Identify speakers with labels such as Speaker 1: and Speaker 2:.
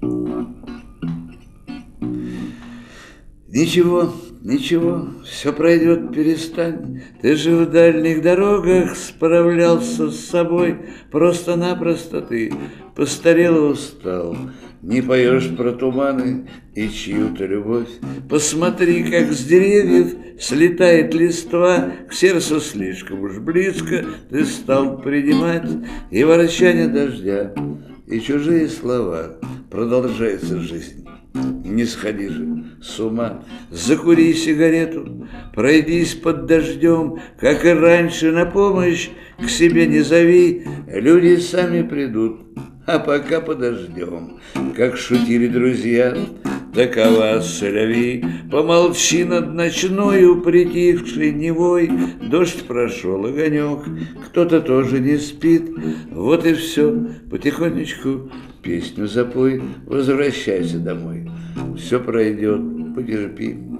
Speaker 1: Ничего, ничего, все пройдет, перестань. Ты же в дальних дорогах справлялся с собой. Просто-напросто ты постарел и устал. Не поешь про туманы и чью-то любовь. Посмотри, как с деревьев слетает листва. К сердцу слишком уж близко ты стал принимать и ворчание дождя, и чужие слова. Продолжается жизнь. Не сходи же с ума, закури сигарету, пройдись под дождем, как и раньше, на помощь к себе не зови, люди сами придут, а пока подождем. Как шутили друзья, такова соляви, помолчи над ночною притихшей Невой. Дождь прошел, огонек, кто-то тоже не спит. Вот и все, потихонечку песню запой, возвращайся домой. Все пройдет, потерпи.